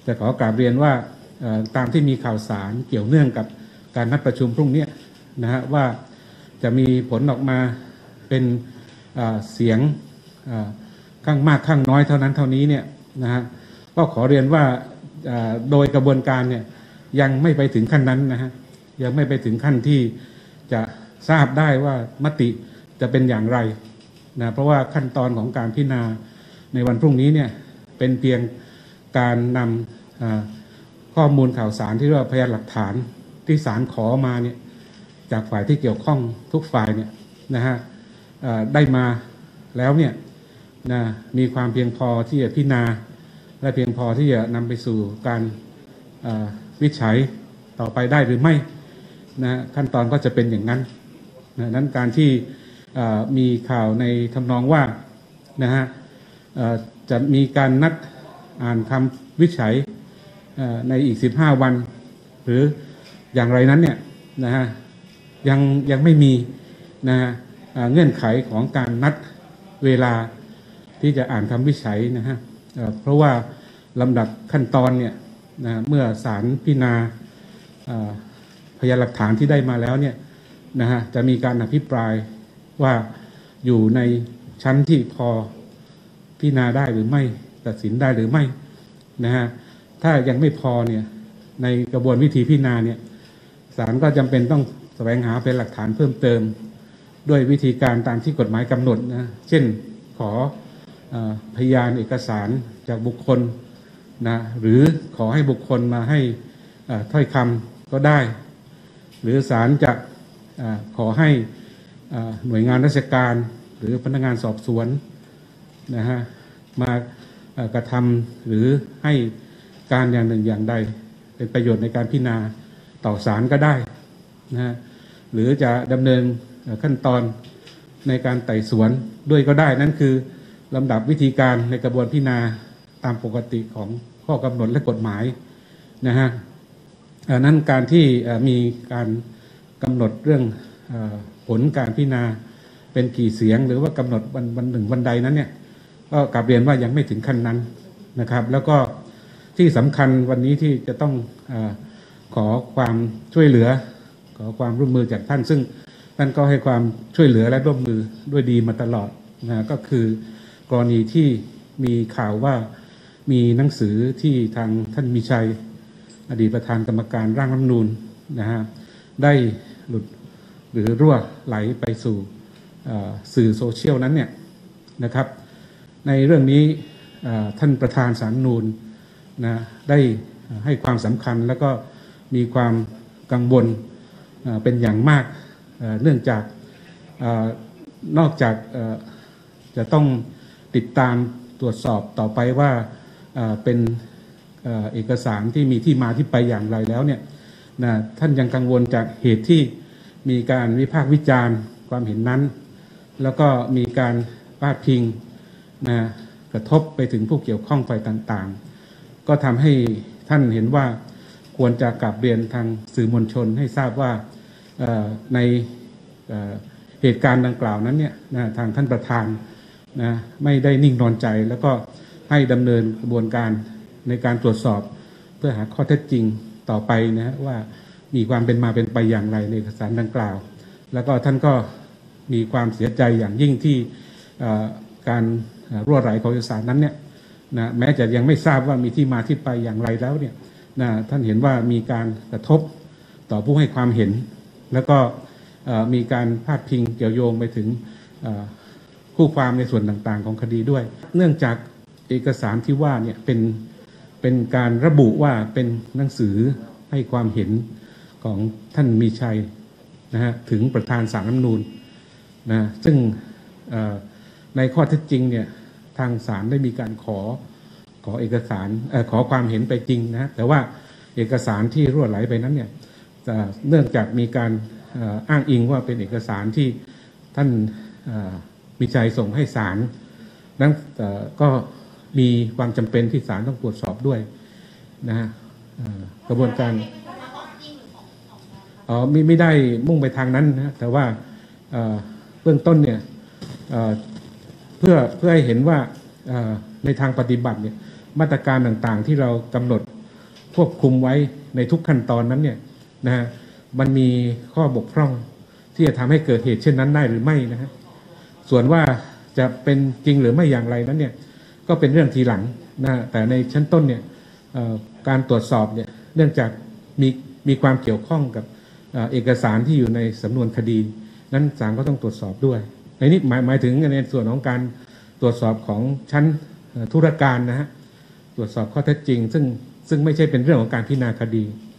แต่ขอกราบเรียนว่าตามที่มีข่าวสารเกี่ยวเนื่องกับการนัดประชุมพรุ่งนี้นะฮะว่าจะมีผลออกมาเป็นเสียงข้างมากข้างน้อยเท่านั้นเท่านี้เนี่ยนะฮะก็ขอเรียนว่าโดยกระบวนการเนี่ยยังไม่ไปถึงขั้นนั้นนะฮะยังไม่ไปถึงขั้นที่จะทราบได้ว่ามติจะเป็นอย่างไรนะเพราะว่าขั้นตอนของการพิจารณาในวันพรุ่งนี้เนี่ยเป็นเพียงการนำข้อมูลข่าวสารที่เรียกว่าพยานหลักฐานที่ศาลขอมาเนี่ยจากฝ่ายที่เกี่ยวข้องทุกฝ่ายเนี่ยนะฮะได้มาแล้วเนี่ยนะมีความเพียงพอที่จะพิจารณาและเพียงพอที่จะนำไปสู่การวินิจฉัยต่อไปได้หรือไม่นะขั้นตอนก็จะเป็นอย่างนั้นนะนั้นการที่มีข่าวในทำนองว่านะฮะจะมีการนัดอ่านคำวินิจฉัยในอีก15 วันหรืออย่างไรนั้นเนี่ยนะฮะยังไม่มีนะฮะเงื่อนไขของการนัดเวลาที่จะอ่านคำวินิจฉัยนะฮะเพราะว่าลำดับขั้นตอนเนี่ยนะเมื่อศาลพิจารณาพยานหลักฐานที่ได้มาแล้วเนี่ยนะฮะจะมีการอภิปรายว่าอยู่ในชั้นที่พอพิจารณาได้หรือไม่ตัดสินได้หรือไม่นะฮะถ้ายังไม่พอเนี่ยในกระบวนวิธีพิจารณาเนี่ยศาลก็จำเป็นต้องแสวงหาเป็นหลักฐานเพิ่มเติมด้วยวิธีการตามที่กฎหมายกำหนดนะเช่นขอพยานเอกสารจากบุคคลนะหรือขอให้บุคคลมาให้ถ้อยคำก็ได้หรือศาลจะขอให้หน่วยงานราชการหรือพนักงานสอบสวนนะฮะมากระทำหรือให้การอย่างหนึ่งอย่างใดเป็นประโยชน์ในการพิจารณาต่อศาลก็ได้นะฮะหรือจะดำเนินขั้นตอนในการไต่สวนด้วยก็ได้นั่นคือลำดับวิธีการในกระบวนพิจารณาตามปกติของข้อกำหนดและกฎหมายนะฮะนั้นการที่มีการกำหนดเรื่องผลการพิจารณาเป็นกี่เสียงหรือว่ากำหนดวันหนึ่งวันใดนั้นเนี่ยก็กลับเรียนว่ายังไม่ถึงขั้นนั้นนะครับแล้วก็ที่สำคัญวันนี้ที่จะต้องขอความช่วยเหลือขอความร่วมมือจากท่านซึ่งท่านก็ให้ความช่วยเหลือและร่วมมือด้วยดีมาตลอดนะก็คือกรณีที่มีข่าวว่ามีหนังสือที่ทางท่านมีชัยอดีตประธานกรรมการร่างรัฐธรรมนูญนะฮะได้หลุดหรือรั่วไหลไปสู่สื่อโซเชียลนั้นเนี่ยนะครับในเรื่องนี้ท่านประธานศาลรัฐธรรมนูญนะได้ให้ความสำคัญแล้วก็มีความกังวลเป็นอย่างมากเนื่องจากนอกจากจะต้องติดตามตรวจสอบต่อไปว่าเป็นเอกสารที่มีที่มาที่ไปอย่างไรแล้วเนี่ยนะท่านยังกังวลจากเหตุที่มีการวิพากษ์วิจารณ์ความเห็นนั้นแล้วก็มีการพาดพิงนะกระทบไปถึงผู้เกี่ยวข้องฝ่ายต่างๆก็ทำให้ท่านเห็นว่าควรจะกลับเรียนทางสื่อมวลชนให้ทราบว่าในเหตุการณ์ดังกล่าวนั้นเนี่ยนะทางท่านประธานนะไม่ได้นิ่งนอนใจแล้วก็ให้ดำเนินกระบวนการในการตรวจสอบเพื่อหาข้อเท็จจริงต่อไปนะว่ามีความเป็นมาเป็นไปอย่างไรในเอกสารดังกล่าวแล้วก็ท่านก็มีความเสียใจอย่างยิ่งที่การรั่วไหลของเอกสารนั้นเนี่ยนะแม้จะยังไม่ทราบว่ามีที่มาที่ไปอย่างไรแล้วเนี่ยนะท่านเห็นว่ามีการกระทบต่อผู้ให้ความเห็นแล้วก็มีการพาดพิงเกี่ยวโยงไปถึงคู่ความในส่วนต่างๆของคดีด้วยเนื่องจากเอกสารที่ว่าเนี่ยเป็นการระบุว่าเป็นหนังสือให้ความเห็นของท่านมีชัยนะฮะถึงประธานศาลรัฐธรรมนูญนะซึ่งในข้อเท็จจริงเนี่ยทางศาลได้มีการขอเอกสารขอความเห็นไปจริงนะแต่ว่าเอกสารที่รั่วไหลไปนั้นเนี่ยเนื่องจากมีการอ้างอิงว่าเป็นเอกสารที่ท่านมีชัยส่งให้ศาลนั้นก็มีความจำเป็นที่ศาลต้องตรวจสอบด้วยนะฮะกระบวนการไม่ได้มุ่งไปทางนั้นนะแต่ว่าเบื้องต้นเนี่ยเพื่อให้เห็นว่าในทางปฏิบัติเนี่ยมาตรการต่างๆที่เรากำหนดควบคุมไว้ในทุกขั้นตอนนั้นเนี่ยนะฮะมันมีข้อบกพร่องที่จะทำให้เกิดเหตุเช่นนั้นได้หรือไม่นะฮะส่วนว่าจะเป็นจริงหรือไม่อย่างไรนั้นเนี่ยก็เป็นเรื่องทีหลังนะแต่ในชั้นต้นเนี่ยการตรวจสอบเนี่ยเนื่องจากมีความเกี่ยวข้องกับเอกสารที่อยู่ในสำนวนคดีนั้นศาลก็ต้องตรวจสอบด้วยในนี้หมายถึงในส่วนของการตรวจสอบของชั้นธุรการนะฮะตรวจสอบข้อเท็จจริงซึ่งไม่ใช่เป็นเรื่องของการพิจารณาคดี